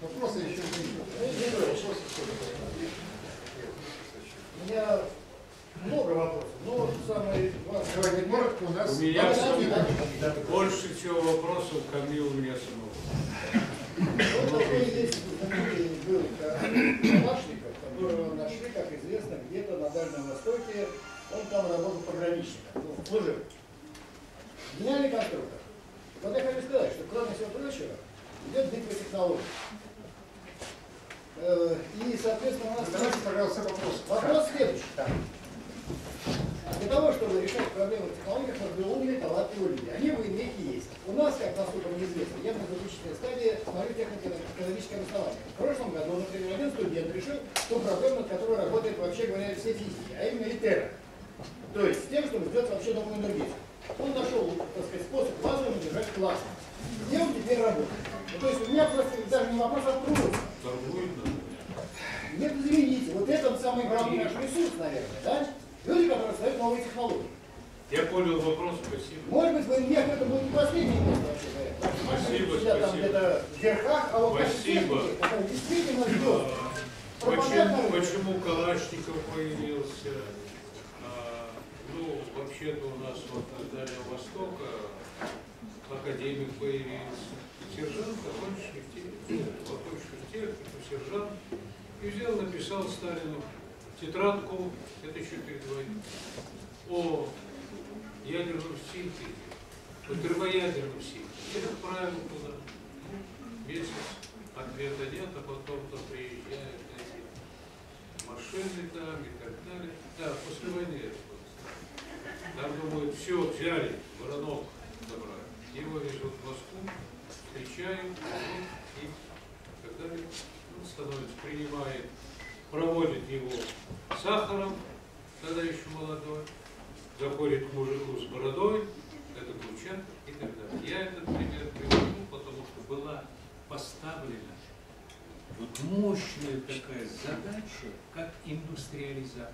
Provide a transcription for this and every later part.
Вопросы еще не У меня много вопросов, но самое важное... у нас... У меня больше всего вопросов ко мне у меня самого. Вот такой есть знаменитый был Калашников, которого нашли, как известно, где-то на Дальнем Востоке. Он там работал пограничником, служил. Гениальный конструктор. Вот я хочу сказать, что кроме всего прочего, идет битва технологий. И, соответственно, у нас... Давайте, пожалуйста, вопрос. Вопрос следующий. Для того, чтобы решать проблемы в технологиях, нужны умные, талантливые люди. Они в Америке есть. У нас, как насколько мне известно, явно заключительная стадия, смотрю технико-экономическое обоснование. В прошлом году, например, один студент решил ту проблему, над которой работает, вообще говоря, все физики, а именно ИТЕР. То есть с тем, чтобы сделать вообще новую энергетику. Он нашел, так сказать, способ лазером держать классно. Где он теперь работает? Ну, то есть у меня просто даже не вопрос, а вопрос. Нет, извините, вот это самый главный наш ресурс, наверное, да? Люди, которые создают новые технологии. Я понял вопрос, спасибо. Может быть, в ИНМЕХ это будет не последний место вообще говоря. Спасибо, Сидят там спасибо. где-то в верхах, а вот Спасибо. которые действительно ждет. Почему Калашников появился? Ну, вообще-то у нас вот на Дальнего Востока академик появился. Сержант, окончивший технику, сержант. И взял, написал Сталину тетрадку, это еще перед войной, о ядерном синтезе, о термоядерном синтезе. Я отправил туда. Месяц ответа нет, а потом-то приезжают эти машины там и так далее. Да, после войны это было. Там думают, все, взяли, Воронов забрали. Его везут в Москву, встречают, и так далее. Он становится, принимает, проводит его сахаром, тогда еще молодой, заходит к мужику с бородой, это Курчатов и так далее. Я этот пример привожу, потому что была поставлена вот мощная такая задача, как индустриализация.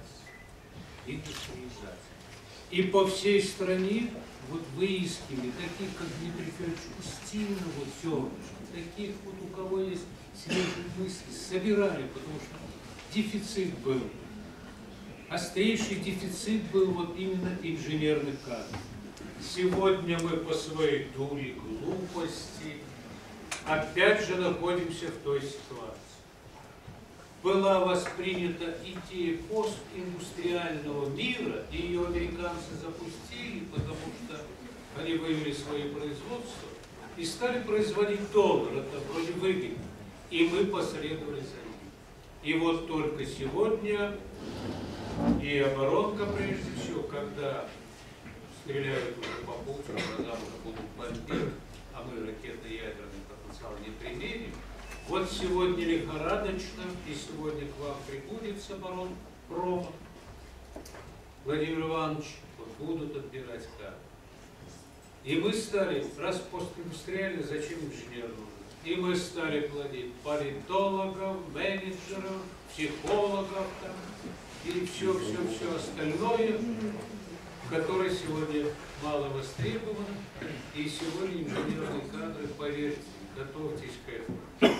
И по всей стране вот выискивали таких, как Дмитрий Федорович Устинов, все, таких вот, у кого есть свежие мысли, собирали, потому что дефицит был. Острейший дефицит был вот именно инженерных кадров. Сегодня мы по своей дуре глупости опять же находимся в той ситуации. Была воспринята идея постиндустриального мира, и ее американцы запустили, потому что они вывели свои производства и стали производить доллар, это вроде выгодно. И мы последовали за ним. И вот только сегодня и оборонка, прежде всего, когда стреляют уже по Путину, когда уже будут бомбить, а мы ракетно-ядерный потенциал не применим. Вот сегодня лихорадочно, и сегодня к вам прибудет с оборонпрома Владимир Иванович, вот будут отбирать кадры. И мы стали, раз постиндустриально, зачем инженер нужен? И мы стали платить политологов, менеджеров, психологов там, и все остальное, которое сегодня мало востребовано. И сегодня инженерные кадры, поверьте, готовьтесь к этому,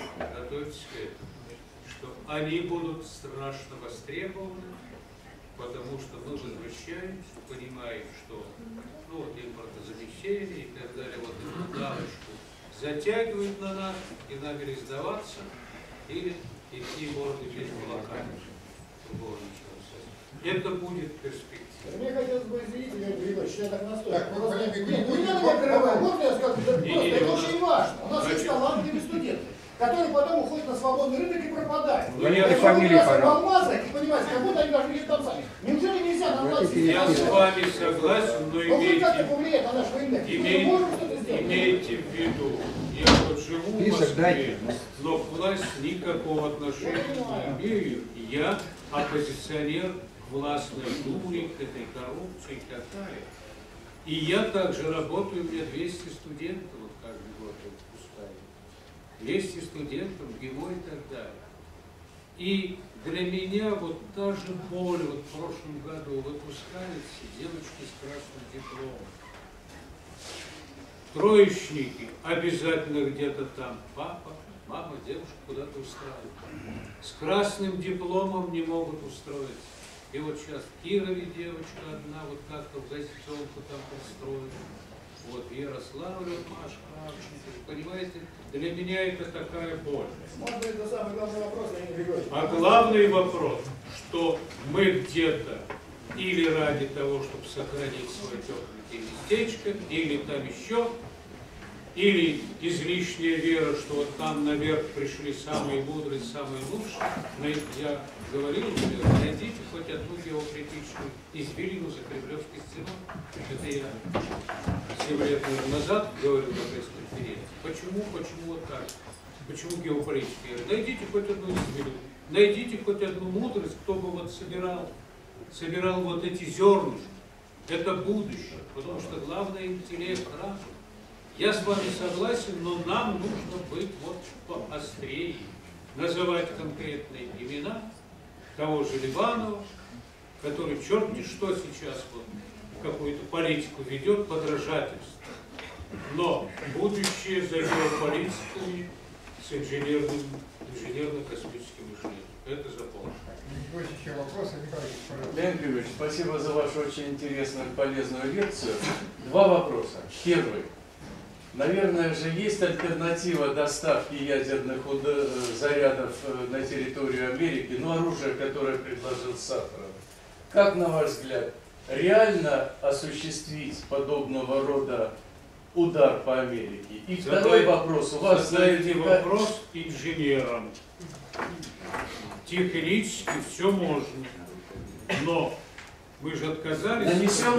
что они будут страшно востребованы, потому что мы возвращаемся, понимаем, что ну, импортозамещение и так далее, вот эту галочку затягивают на нас, и нам или сдаваться, или идти мордой без молока. Это будет перспектива. Мне хотелось бы, извините, Леонид Григорьевич, я так настойчиво. Так, вы Нет, не надо меня прерывать. Можно я скажу? Это очень важно. У нас есть талантливые студенты, которые потом уходят на свободный рынок и пропадают. Валерий, фамилию, пожалуйста. И понимаете, как будто они должны быть там сами. Неужели нельзя наладить? Я с вами согласен, но имейте в виду, я вот живу в Москве, но к власти никакого отношения не имею. Я оппозиционер к властной дуре, к этой коррупции и так далее. И я также работаю, у меня 200 студентов вот каждый год выпускаю. 200 студентов, ГИМО и так далее. И для меня вот та же боль, вот в прошлом году выпускаются девочки с красным дипломом. Троечники обязательно где-то там папа, мама девушку куда-то устраивает. С красным дипломом не могут устроиться. И вот сейчас в Кирове девочка одна, вот как-то в газетенку там устроена. Вот в Ярославле Маша Кравченко. Понимаете, для меня это такая боль. Может, это самый главный вопрос, Леонид Григорьевич. А главный вопрос, что мы где-то или ради того, чтобы сохранить свое тепленькое местечко, или там еще, или излишняя вера, что вот там наверх пришли самые мудрые, самые лучшие. Я говорил, например, найдите хоть одну геокритическую извилину за Кремлевской стеной. Это я 7 лет назад говорил на пресс-конференции. Почему вот так? Почему геополитическая? Найдите хоть одну извилину. Найдите хоть одну мудрость, кто бы вот собирал вот эти зернышки. Это будущее. Потому что главное интеллект разум. Я с вами согласен, но нам нужно быть вот поострее. Называть конкретные имена того же Ливанова, который черти что сейчас вот какую-то политику ведет, подражательство. Но будущее за геополитиками с инженерно-космическим мышлением. Это запомнено. Есть еще вопросы, Михаил, пожалуйста. Леонид Григорьевич, спасибо за вашу очень интересную и полезную лекцию. 2 вопроса. Первый. Наверное же есть альтернатива доставки ядерных зарядов на территорию Америки, но оружие, которое предложил Сахаров. Как, на ваш взгляд, реально осуществить подобного рода удар по Америке? И второй вопрос. У вас задайте вопрос инженерам. Технически все можно. Но мы же отказались.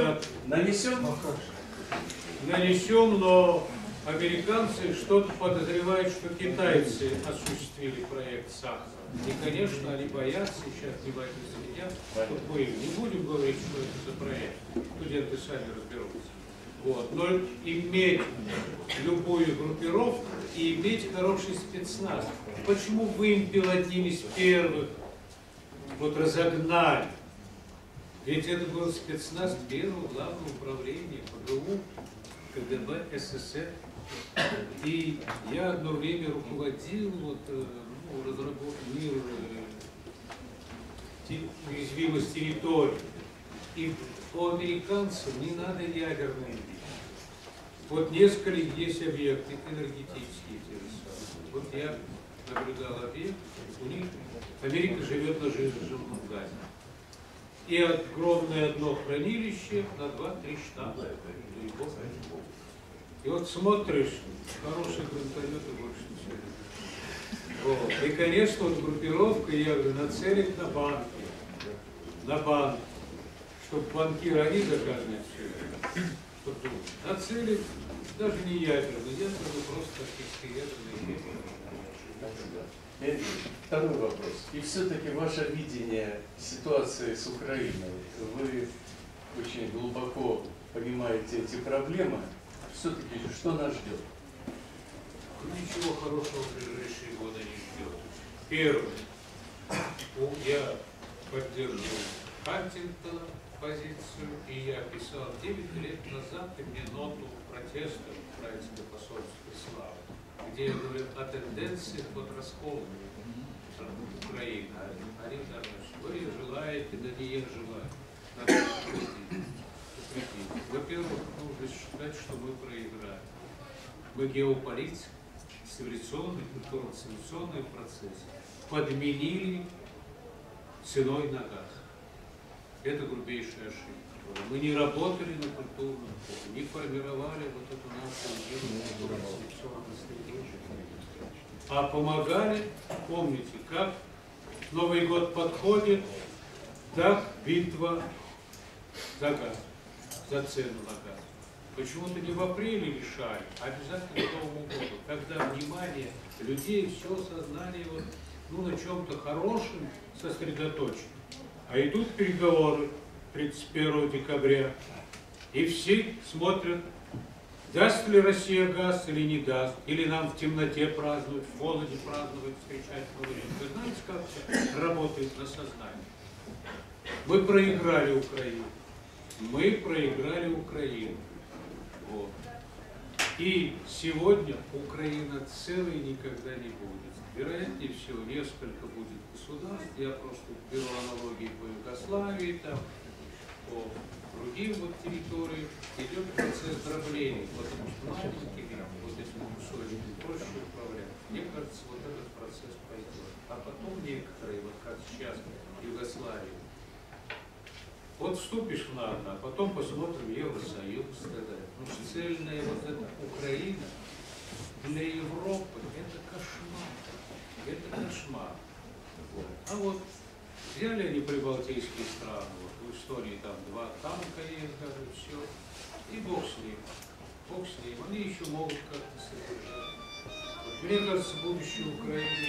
Нанесем, но американцы что-то подозревают, что китайцы осуществили проект Сахара. И, конечно, они боятся, сейчас внимательно следят. Тут мы не будем говорить, что это за проект. Студенты сами разберутся. Вот. Но иметь любую группировку и иметь хороший спецназ. Почему вымпел одним из первых вот разогнали? Ведь это был спецназ первого главного управления ПГУ КГБ СССР. И я одно время руководил разработкой уязвимость территории. И по американцам не надо ядерные. Вот несколько есть объекты энергетические те же самые. Вот я наблюдал объект, у них Америка живет на жирном газе. И огромное одно хранилище на 2-3 штата. И вот смотришь, хорошие гранатометы больше ничего. Вот. И, конечно, вот группировка, я говорю, нацелить на банки. На банки. Чтобы банкиры, они заказывают все. Чтобы нацелить, даже не ядерный, просто тактически ядерный. Второй вопрос. И все-таки ваше видение ситуации с Украиной, вы очень глубоко понимаете эти проблемы, все-таки что нас ждет? Ничего хорошего в ближайшие годы не ждет. Первое. Я поддерживаю Хантингтона позицию, и я писал 9 лет назад, и мне ноту протеста украинского посольства прислал, где я говорю о тенденциях под расколом Украины. Они там, вы желаете, да не я желаю. Надо во-первых, нужно считать, что мы проиграли. Мы геополитик, цивилизационный, культурно-цивилизационный процесс подменили ценой на газ. Это грубейшая ошибка. Мы не работали на культурном поле, не формировали вот эту нашу культурно-цивилизационную стратегию, а помогали, помните, как Новый год подходит, так битва за газ, за цену на газ. Почему-то не в апреле решали, а обязательно к Новому году, когда внимание людей, все сознание вот, на чем-то хорошем сосредоточено. А идут переговоры 31 декабря, и все смотрят, даст ли Россия газ или не даст, или нам в темноте праздновать, в холоде праздновать, встречать Новый год. Вы знаете, как это работает на сознание? Мы проиграли Украину. Мы проиграли Украину. Вот. И сегодня Украина целой никогда не будет. Вероятнее всего, несколько будет государств. Я просто беру аналогии по Югославии, там, по другим вот территориям. Идет процесс дробления, потому что маленькими вот этими кусочками проще управлять. Мне кажется, вот этот процесс пойдет. А потом некоторые, вот как сейчас в Югославии, вот вступишь в НАТО, а потом посмотрим Евросоюз и так далее. Потому что цельная вот эта Украина для Европы это кошмар. Это кошмар. А вот взяли они прибалтийские страны, вот в истории там 2 танка ехали, все, и бог с ним. Бог с ним. Они еще могут как-то содержать. Вот, мне кажется, будущее Украины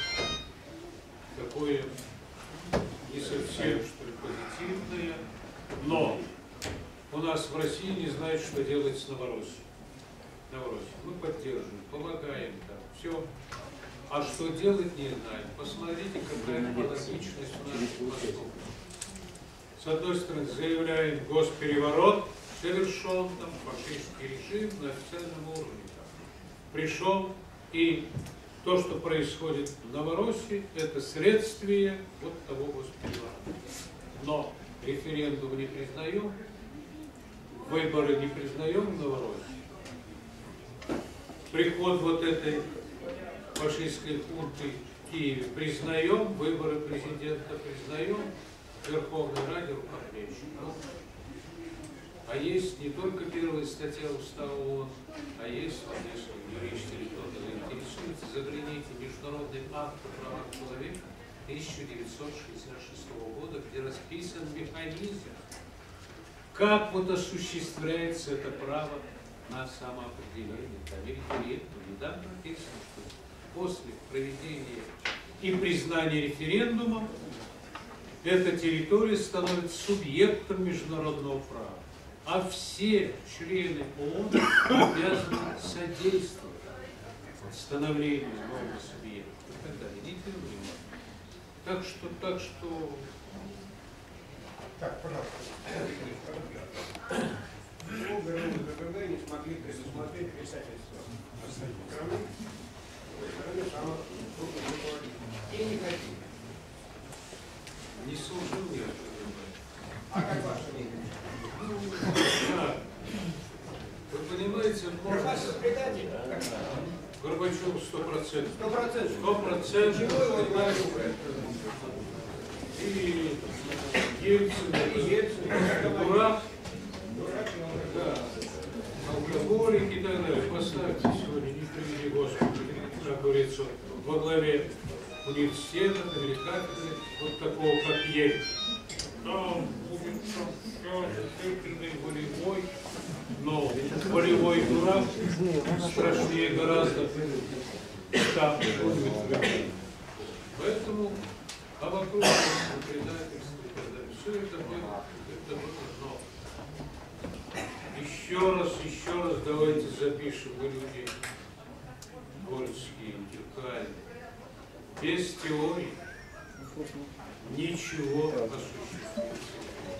такое не совсем, что ли, позитивное, но у нас в России не знают, что делать с Новороссией. Мы поддерживаем, помогаем там, все. А что делать, не знаем. Посмотрите, какая аналогичность у наших поступков. С одной стороны, заявляем, госпереворот совершен, там, фашистский режим на официальном уровне. Там. Пришел, и то, что происходит в Новороссии, это следствие вот того госпереворота. Но референдум не признаем, выборы не признаем в Новороссии. Приход вот этой фашистской хунты в Киеве признаем, выборы президента признаем, в Верховной Раде рукоплещем. А есть не только первая статья Устава ООН, а есть, вот, если юрист или кто-то заинтересуется, загляните Международный акт о правах человека 1966 года, где расписан механизм, как вот осуществляется это право на самоопределение. Там референдум, недавно написано, что после проведения и признания референдума эта территория становится субъектом международного права. А все члены ООН обязаны содействовать становлению нового субъекта и так далее. Не терпимо. Так что... Так, пожалуйста. ГРУ и КГБ не смогли предусмотреть писательство страны, самых крупных руководителей. И не хотели. Не служил я КГБ. А как ваше мнение? Да. Вы понимаете, Горбачев предатель? Горбачев 100%. 100%. 100%. Чего его не говорил? И Ельцин, дурак, да, алкоголик и так далее. Поставьте сегодня, не приведи Господи, как говорится, во главе университета, или кафедры, вот такого, как Ельцин. Там будет тыркельный, волевой, но волевой дурак страшнее гораздо, там будет. Поэтому, а вокруг предательства и так далее, все это было, но еще раз давайте запишем, мы люди городские, интеллектуальные, без теории ничего осуществить.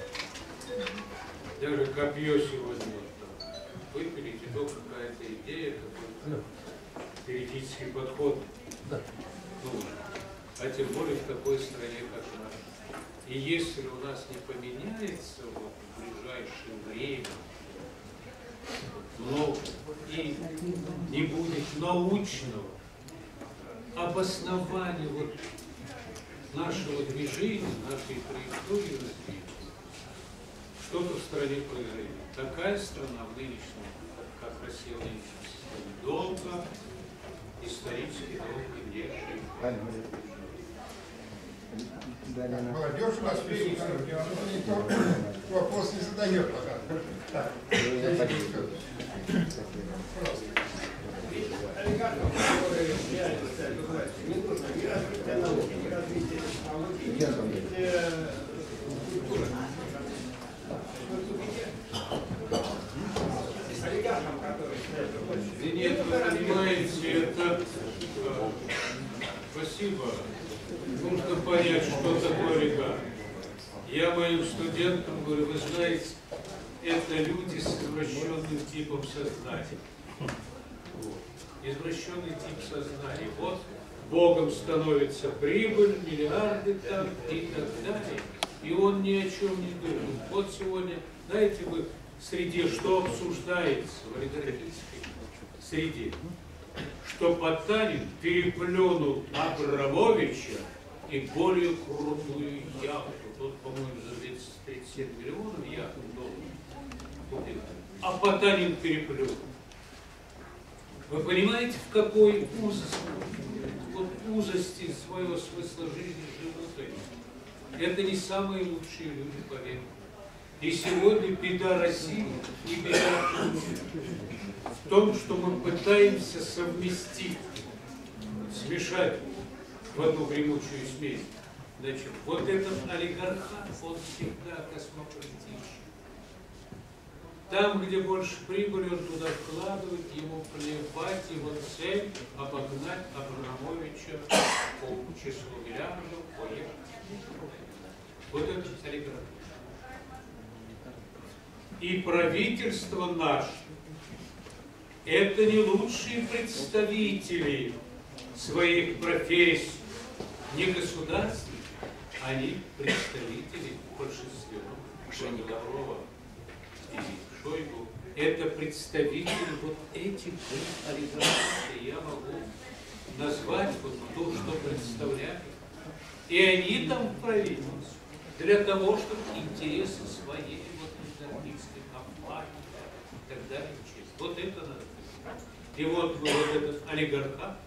Даже копье сегодня вот там выпилить, и то какая-то идея, какой-то теоретический подход. Нужен. А тем более в такой стране, как наша. И если у нас не поменяется вот в ближайшее время много, и не будет научного обоснования вот нашего движения, нашей траектории развития, что-то в стране произойдет. Такая страна в нынешнем, как Россия в нынешнем системе, долго, исторически долго не жила. Молодежь у нас присутствует, никто вопрос не задает пока. Так, Олигархов, которые реально не нужно ни развития науки, ни развития технологий, культуры. Олигархам, которые... Нет, вы понимаете, это... Спасибо. Нужно понять, что такое олигарх. Я моим студентам говорю, вы знаете, это люди с извращенным типом сознания. Вот. Извращенный тип сознания. Вот Богом становится прибыль, миллиарды там и так далее. И он ни о чем не думает. Вот сегодня, знаете, вы в среде что обсуждается, в олигархической среде? Что Потанин переплюнул Абрамовича и более крупную яхту. Тот, по-моему, за 37 миллионов яхту долларов. А Потанин переплюнул. Вы понимаете, в какой узости своего смысла жизни живут они? Это не самые лучшие люди, поверьте. И сегодня беда России и беда в том, что мы пытаемся совместить, смешать в одну гремучую смесь. Значит, вот этот олигархат, он всегда космополитичен. Там, где больше прибыли, он туда вкладывает, ему плевать, его цель — обогнать Абрамовича по числу миллиардов, поехать. Вот это олигархат. И правительство наше — это не лучшие представители своих профессий, не государств, они представители в большинстве. Лаврова и Шойгу — это представители вот этих олигархов. Я могу назвать вот то, что представляют. И они там в правительстве для того, чтобы интересы своей вот олигархической компании и так далее. Вот это надо. И вот мы вот этот олигархат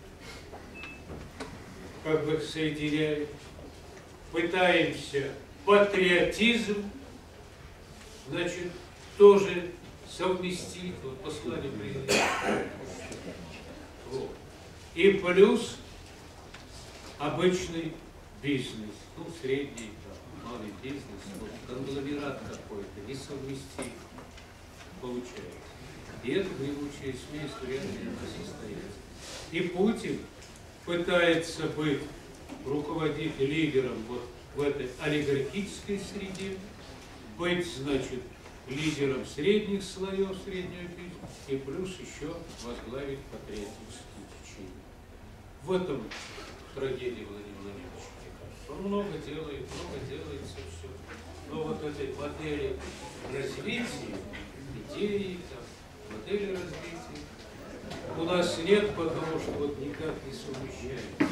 как бы соединяем, пытаемся патриотизм, значит, тоже совместить, вот послание президента. Вот. И плюс обычный бизнес, ну, средний, малый бизнес, вот, конгломерат какой-то, несовместим получается. И эта гремучая смесь вряд ли не состоится. И Путин пытается быть руководить лидером вот в этой олигархической среде, быть, значит, лидером средних слоев среднего бизнеса и плюс еще возглавить патриотические течения. В этом трагедия Владимира Владимировича, мне кажется. Он много делает все. Но вот этой модели развития, идеи, там, модели развития у нас нет, потому что вот никак не совмещается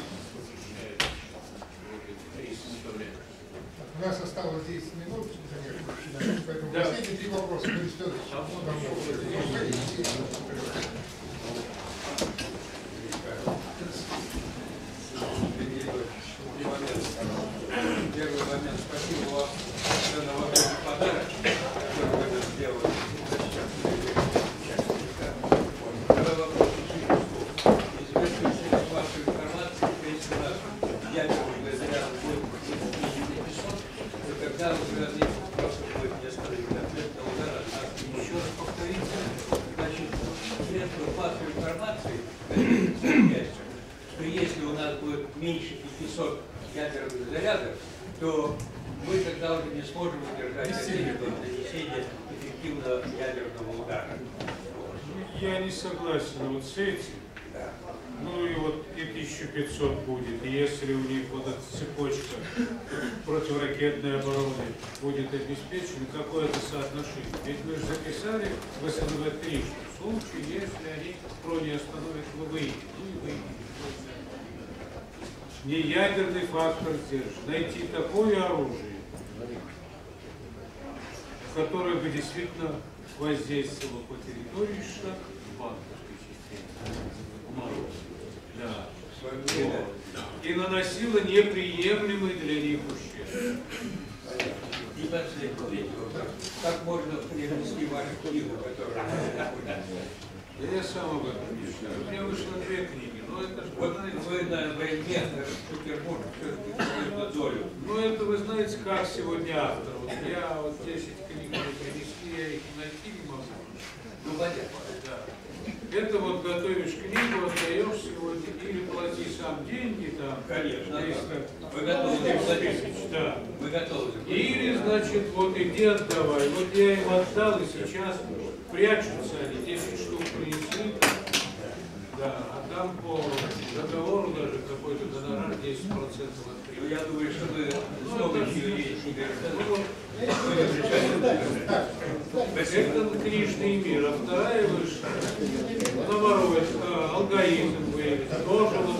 вот эти три составляющие. У нас осталось 10 минут, поэтому да. Последние 3 вопроса. Борис Федорович. Первый момент. Спасибо вам за новогодний подарок, который вы сделали. Второй вопрос. Известно через вашу информацию, если у нас ядерный заряд будет 500, то когда уже просто будет несколько ответных ударов, еще раз повторите. Значит, средства вашей информации сообщается, что если у нас будет меньше 500 ядерных зарядов, то мы тогда уже не сможем удержать нанесение эффективного ядерного удара. Я не согласен вот с этим. Да. Ну и вот и 1500 будет, и если у них вот эта цепочка противоракетной обороны будет обеспечена, какое-то соотношение. Ведь мы же записали в СНВ-3, что в случае, если они не остановят, вы выйдете. Ну и выйдете. Не ядерный фактор держит. Найти такое оружие, которое бы действительно воздействовало по территории штата, банковской системы. Да. И наносило неприемлемый для них ущерб. И последний вопрос. Как можно приобрести вашу книгу, которая... Я сам об этом мечтаю. У меня вышло 2 книги, но это же... Вот вы на войне, в Петербурге, все-таки какую-то долю. Ну это вы знаете, как сегодня автор. Вот я вот 10 книг мне принесли, я их найти не могу. Ну, понятно. Да. Это вот готовишь книгу, отдаешь сегодня, или плати сам деньги там. Конечно. 300, Вы готовы заплатить? да. Вы готовы заплатить? Или, значит, вот иди отдавай. Вот я им отдал, и сейчас прячутся они, 10 штук принесли. Да, а там по договору даже какой-то гонорар 10% Ну, я думаю, что вы много чего есть. Это книжный мир, а вторая выше, наоборот, алгоритм выявить, тоже вот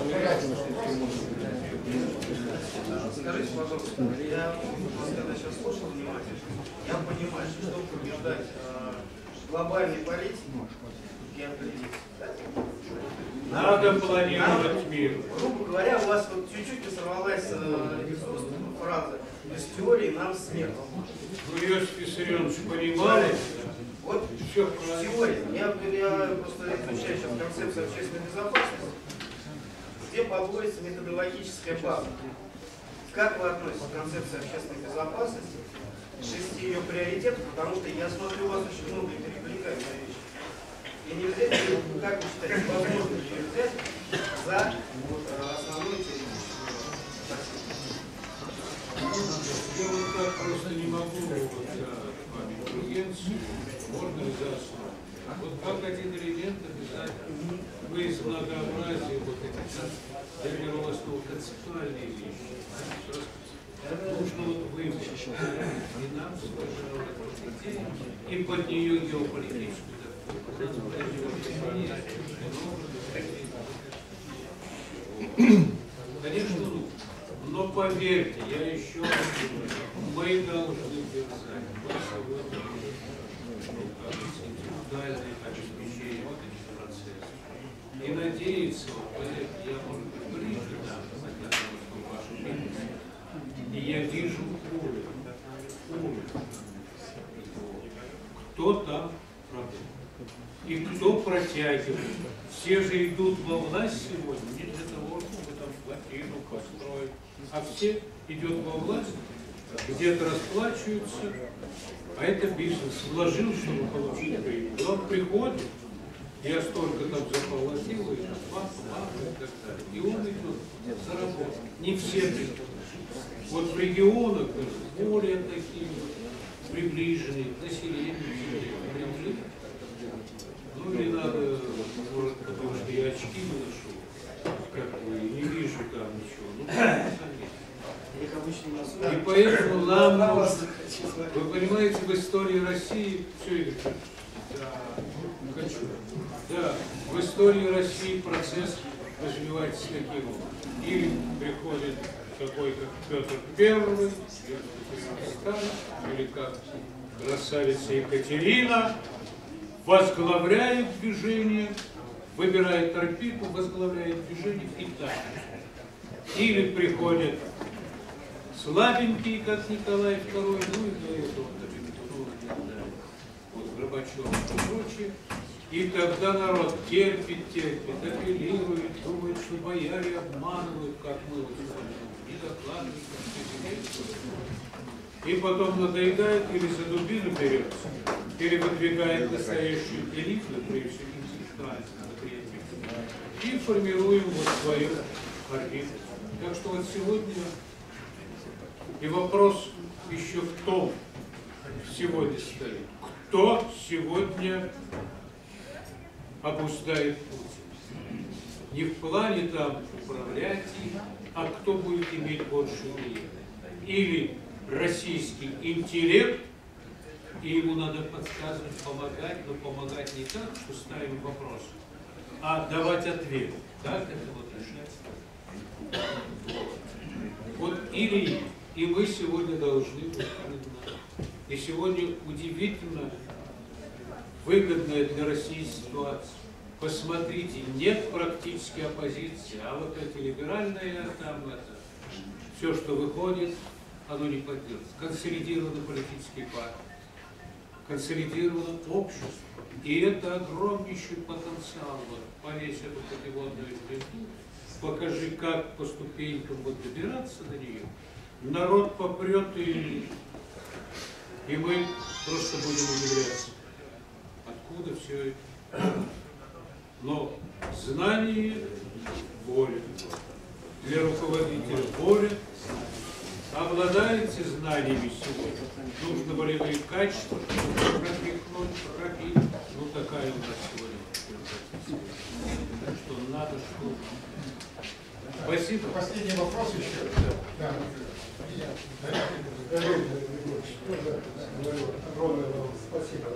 Скажите, пожалуйста, я вас когда сейчас слушал внимательно, я понимаю, что чтобы побеждать глобальной политики, геополитики, надо планировать мир. грубо говоря, у вас вот чуть-чуть не сорвалась из уст фраза «без теории нам смерть». Ну, Иосиф Виссарионович, понимали? Вот Все правильно. теория. Я просто изучаю сейчас концепцию общественной безопасности, где подводится методологическая база. Как вы относитесь к концепции общественной безопасности, к 6 ее приоритетам, потому что я смотрю, у вас очень много перекликающих вещей. И нельзя, как вы считаете, возможно ее взять за основную теоретическую спасибо? Я вот так просто не могу вот за вами интеллигенцию, можно ли за основу. Вот как один элемент обязательно, вы из многообразия вот этих формировалось концептуальные вещи. Нужно вот выбрать и нам и под нее геополитическую. Конечно, нужно. Но поверьте, я еще раз говорю, мы должны держать индивидуальное обеспечение вот этих процессов. И надеяться, вот, поверьте, я, может быть, ближе там, к вашему бизнесу, и я вижу уровень, кто там работает. И кто протягивает. Все же идут во власть сегодня не для того, чтобы там плотину построить, а все идут во власть, где-то расплачиваются, а это бизнес. Вложил, чтобы получить прибыль. Он приходит, я столько там заплатил, и так далее. И он идет заработать. Не все придут. Вот в регионах более такие приближенные к населению, ну или надо, может, потому что я очки не ношу, как бы, не вижу там ничего. Ну, и поэтому нам нужно, вы понимаете, в истории России, все, Игорь, да, хочу. Да, в истории России процесс развивается таким образом. Или приходит такой, как Петр Первый, или как красавица Екатерина, возглавляет движение, выбирает торпеду, возглавляет движение в Италии. Или приходят слабенькие, как Николай II, ну и до этого, вот Горбачев и прочее. И тогда народ терпит, апеллирует, думает, что бояре обманывают, как мы вот не докладываем, и потом надоедает или за дубину берется, или выдвигает настоящую элиту, прежде всего интеллектуальную, и формируем вот свою орбиту. Так что вот сегодня и вопрос еще в том, сегодня стоит, кто сегодня обуздает Путин. Не в плане там управлять им, а кто будет иметь больше влияния. Или российский интеллект, и ему надо подсказывать, помогать, но помогать не так, что ставим вопрос, а давать ответ. Как это вот решать? Вот или и мы сегодня должны быть. И сегодня удивительно выгодная для России ситуация. Посмотрите, нет практически оппозиции, а вот эти либеральные там это, все, что выходит, оно не поддерживается. Консолидированы политические партии, консолидировано общество. И это огромнейший потенциал. Вот, повесь эту путеводную звезду, покажи, как по ступенькам вот добираться до нее. Народ попрет, и мы просто будем удивляться. Откуда все это? Но знание – воля. Для руководителя воля. Обладаете знаниями сегодня. Нужно волевые качества, чтобы пропихнуть, пропить. Ну, такая у нас сегодня. что надо, что... Спасибо. Последний вопрос еще. Да. Огромное вам спасибо.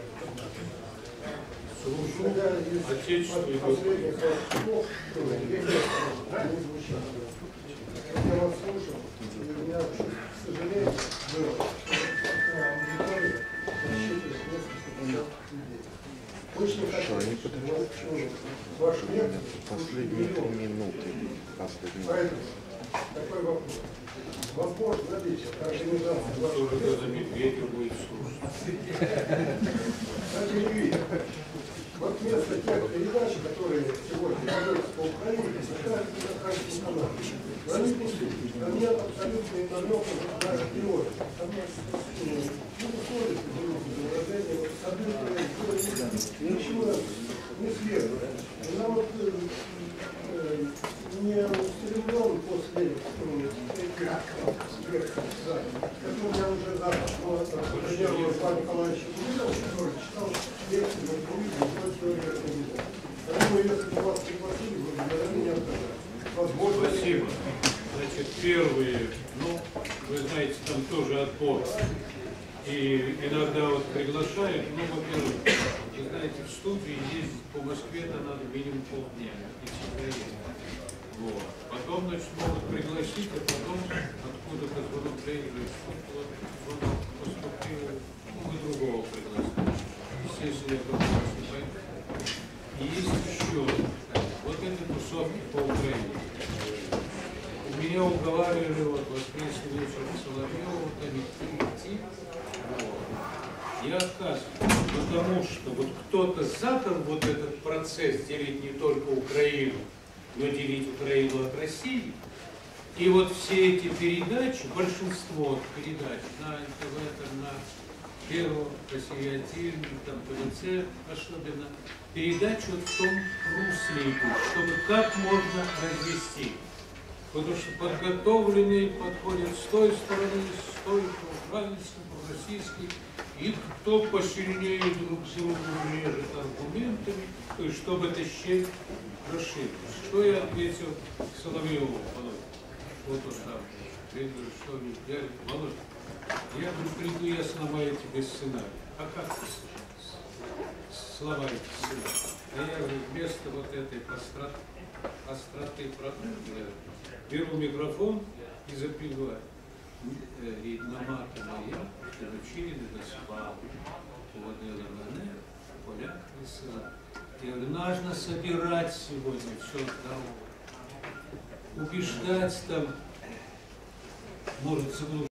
Служу Отечеству и последних слов не звучало. Я вас слушал, и у меня, к сожалению, было аудитория рассчитывать несколько людей. Очень хочу вашу лекцию последние минуты. Поэтому такой вопрос. Возможно, смотрите, организация вашего тоже за медведя будет слушать. Кстати, не видно. Вот вместо тех передач, которые сегодня ведутся по Украине, это кажется канал. Но они пустые. Там нет абсолютно намеков на теорию. Там нет совести, выражения, абсолютно ничего не следует. Она вот не устремлен после этих лекций, которые я уже завтра поддерживаю Павла Николаевича Куликова, который читал лекции в Интервью теории организации. Поэтому, если бы вас пригласили, вы бы, наверное, не отказали. Спасибо. Значит, первые, ну, вы знаете, там тоже отбор. И иногда вот приглашают, ну, во-первых, вы знаете, в студии ездить по Москве-то надо минимум полдня, и всегда есть. Вот. Потом, значит, могут пригласить, а потом откуда-то звонок приезжает, вот звонок поступил, ну, мы другого пригласили. Естественно, я просто не пойду. И есть еще вот эти тусовки по Украине. Меня уговаривали вот воскресный вечер Соловьева, вот они прийти. Вот. Я отказываюсь, потому что вот кто-то задал вот этот процесс делить не только Украину, но делить Украину от России. И вот все эти передачи, большинство передач на НТВ, там, на Первом, Россия-1, там, ТВЦ особенно, передачи вот в том русле идут, чтобы как можно развести. Потому что подготовленные подходят с той стороны, с той, по-украински, по-российски, и кто посильнее друг другу режет аргументами, то есть чтобы эта щель расширилась. Что я ответил Соловьеву, Володя? Вот он там. Я говорю, что я говорю, Володя, я говорю, приду, я сломаю тебе сценарий. А как ты сломаете сценарий? А я говорю, вместо вот этой остроты продукта, беру микрофон и запеваю. И намата моя, Чилин Гаспар, Владела Мане, Поляк Весела. Я говорю, нужно собирать сегодня все здорово. Убеждать там, может,